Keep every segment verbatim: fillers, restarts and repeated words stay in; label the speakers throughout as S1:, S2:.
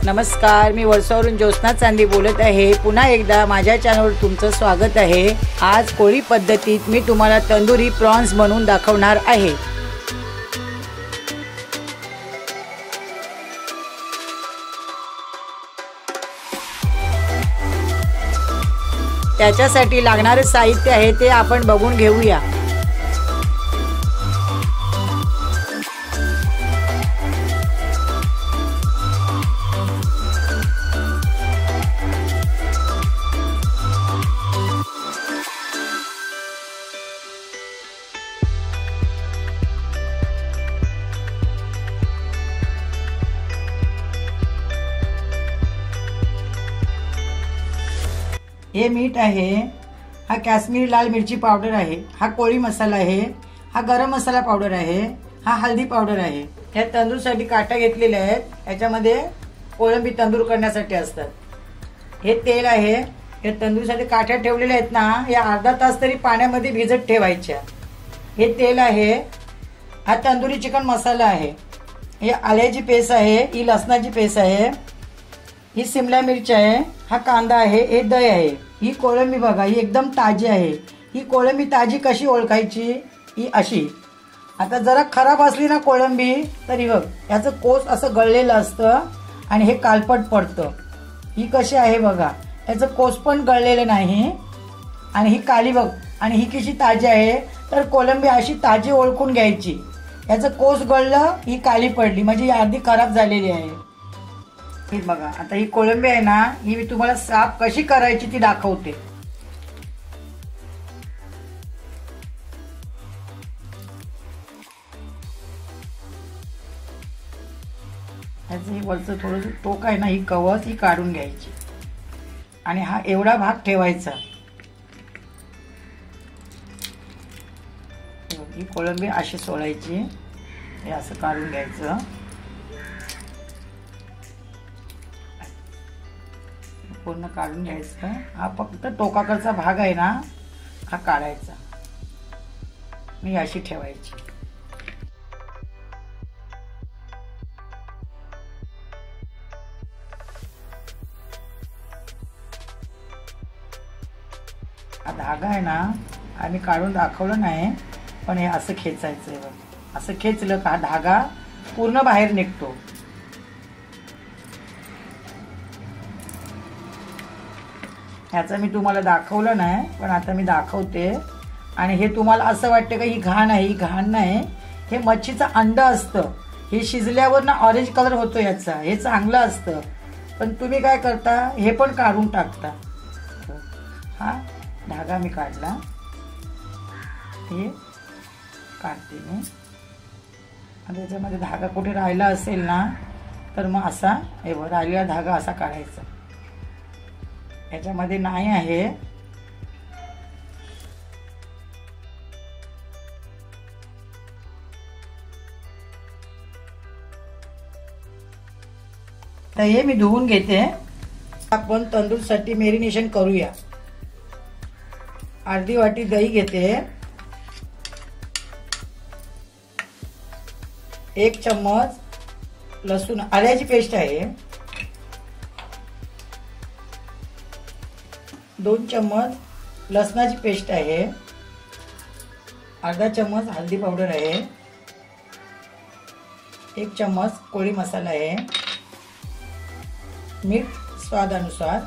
S1: नमस्कार, मी वर्षावरून ज्योत्स्ना चांदी बोलत आहे। पुन्हा एकदा माझ्या चॅनलवर तुमचं स्वागत आहे। आज कोळी पद्धतीत मी तुम्हाला तंदुरी प्रॉन्स बनवून दाखवणार आहे। त्याच्यासाठी लागणारे साहित्य आहे ते आपण बघून घेऊया। हे मीठ आहे, हा काश्मीरी लाल मिरची पावडर आहे, हा कोळी मसाला आहे, हा गरम मसाला पावडर आहे, हा हळदी पावडर आहे। या तंदूरसाठी काटा घेतलेले आहेत, याच्यामध्ये कोळंबी तंदूर करण्यासाठी असतात। हे तेल आहे, हे तंदूरसाठी काठ्या ठेवलेले आहेत ना, या अर्धा तास तरी पाण्यामध्ये भिजत ठेवायच्या। हे तेल आहे, हा तंदुरी चिकन मसाला आहे, हे आल्याची पेस्ट आहे, ही लसणाची पेस्ट आहे, ही शिमला मिरची आहे, हा कांदा आहे, हे दही आहे। ही कोळंबी बघा, ही एकदम ताजी आहे। ही कोळंबी ताजी कशी ओळखायची? ही अशी, आता जरा खराब असली ना कोळंबी तरी बघ याचं कोस असं गळलेलं असतं आणि हे कालपट पडतं। ही कशी आहे बघा, याचं कोस पण गळलेलं नाही आणि ही काली बघ, आणि ही कशी ताजी आहे। तर कोळंबी अशी ताजी ओळखून घ्यायची, याचं कोस गळलं, ही काली पडली म्हणजे ही अर्धी खराब झालेली आहे। ही बघा, आता ही कोळंबी आहे ना, ही मी तुम्हाला साफ कशी करायची ती दाखवते। याचं हे वरचं थोडंसं टोक आहे ना, ही कवच ही काढून घ्यायची आणि हा एवढा भाग ठेवायचा। ही कोळंबी अशी सोडायची, हे असं काढून घ्यायचं। पूर्ण काढून घ्यायचं, हा फक्त टोकाकडचा भाग आहे ना, हा काढायचा, मी अशी ठेवायची। हा धागा आहे ना, आम्ही काढून दाखवलं नाही, पण हे असं खेचायचं आहे बघ, असं खेचलं का हा धागा पूर्ण बाहेर निघतो। ह्याचं मी तुम्हाला दाखवलं नाही, पण आता मी दाखवते। आणि हे तुम्हाला असं वाटतं का ही घाण आहे, ही घाण नाही, हे मच्छीचं अंड असतं, हे शिजल्यावर ना ऑरेंज कलर होतो याचा, हे चांगलं असतं। पण तुम्ही काय करता, हे पण काढून टाकता। हा धागा मी काढला, हे काढते मी, आणि त्याच्यामध्ये धागा कुठे राहिला असेल ना, तर मग असा हे बघ राहिलेला धागा असा काढायचा, याच्यामध्ये नाही आहे। तर हे मी धुवून घेते। आपण तंदूरसाठी मॅरिनेशन करूया। अर्धी वाटी दही घेते, एक चम्मच लसूण आल्याची पेस्ट आहे, दोन चम्मच लसणाची पेस्ट आहे, अर्धा चम्मच हळदी पावडर आहे, एक चम्मच कोळी मसाला आहे, मीठ स्वादानुसार,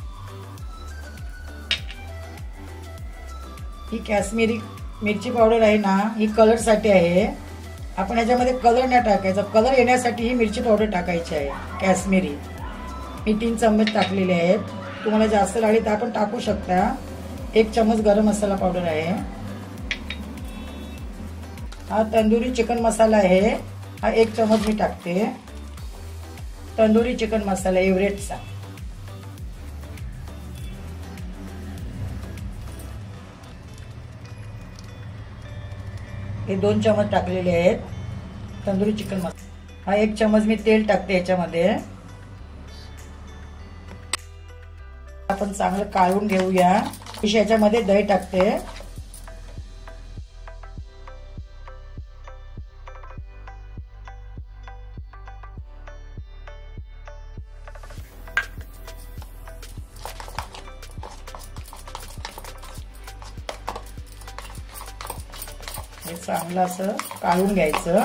S1: ही काश्मीरी मिरची पावडर आहे ना, ही कलर साठी आहे। आपण याच्यामध्ये कलर नाही टाकायचा, कलर येण्यासाठी ही मिरची पावडर टाकायची आहे काश्मीरी। मी तीन चम्मच टाकलेले आहेत, तुम्हाला जास्त लागली तर आपण टाकू शकता। एक चम्मच गरम मसाला पावडर आहे, हा तंदुरी चिकन मसाला आहे, हा एक चम्मच मी टाकते। तंदुरी चिकन मसाला एव्हरेस्टचा, हे दोन चम्मच टाकलेले आहेत तंदुरी चिकन मसाला। हा एक चम्मच मी तेल टाकते याच्यामध्ये, आपण चांगलं काढून घेऊया। याच्यामध्ये दही टाकते, चांगलं असं काढून घ्यायचं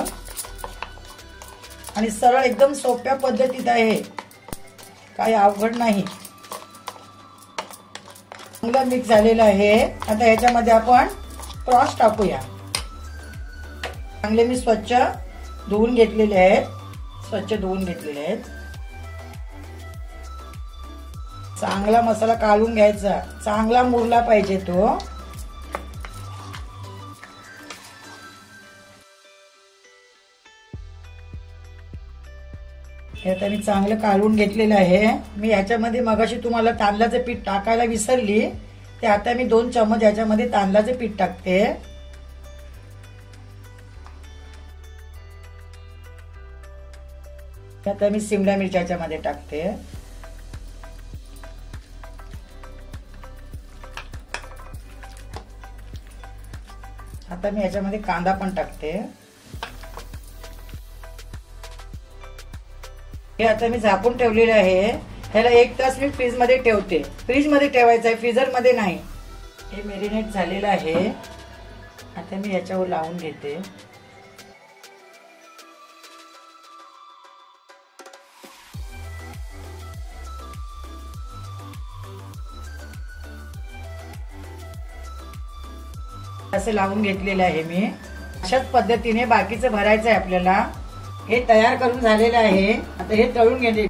S1: आणि सरळ एकदम सोप्या पद्धतीत आहे, काही अवघड नाही. चांगलं मिक्स झालेलं आहे. आता ह्याच्यामध्ये आपण प्रॉन्स टाकूया. चांगले मी स्वच्छ धुवून घेतलेले आहेत, स्वच्छ धुवून घेतलेले आहेत. चांगला मसाला काढून घ्यायचा, चांगला मुरला पाहिजे तो. हे आता मी चांगलं काढून घेतलेलं आहे. मी याच्यामध्ये मगाशी तुम्हाला तांदळाचं पीठ टाकायला विसरली, ते आता मी दोन चमच याच्यामध्ये तांदळाचं पीठ टाकते. आता मी शिमला मिरची याच्यामध्ये टाकते. आता मी याच्यामध्ये कांदा पण टाकते. हे आता मी झाकून ठेवलेलं आहे. ह्याला एक तास मी फ्रीज मध्ये ठेवते. फ्रीज मध्ये ठेवायचं आहे, फ्रीजर मध्ये नाही. हे मॅरिनेट झालेलं आहे. आता मी याच्यावर लावून घेते. असं लावून घेतलेलं आहे मी. अशाच पद्धतीने बाकीचं भरायचं आहे आपल्याला. हे तयार करून झालेलं आहे. आता हे तळून घेते.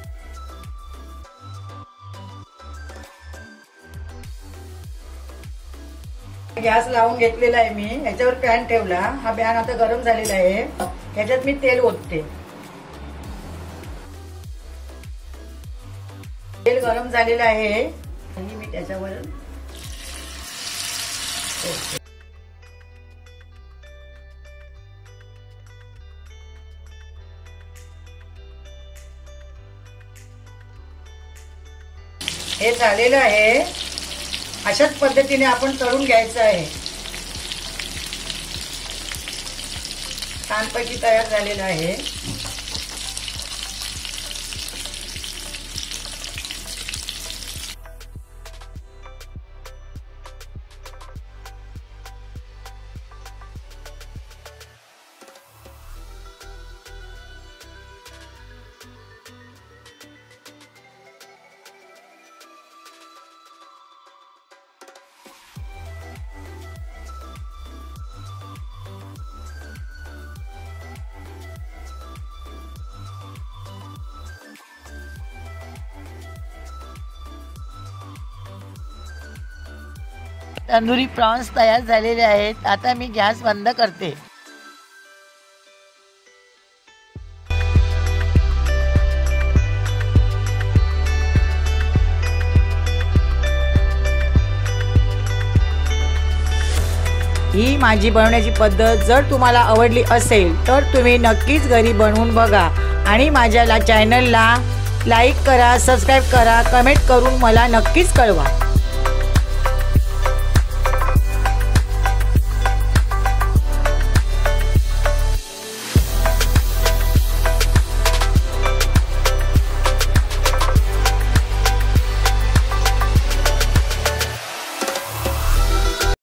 S1: गॅस लावून घेतलेला आहे मी. याच्यावर पॅन ठेवला. हा पॅन आता गरम झालेला आहे. ह्याच्यात मी तेल ओतते. तेल गरम झालेलं आहे आणि मी त्याच्यावर हे झालेलं आहे. अशाच पद्धतीने आपण तळून घ्यायचं आहे. छानपैकी तयार झालेलं आहे. तंदुरी प्रॉन्स तयार झालेले आहेत. आता मी गॅस बंद करते. ही माझी बनवण्याची पद्धत जर तुम्हाला आवडली असेल तर तुम्ही नक्कीच घरी बनवून बघा आणि माझ्या चॅनलला लाईक करा, सबस्क्राईब करा, कमेंट करून मला नक्कीच कळवा.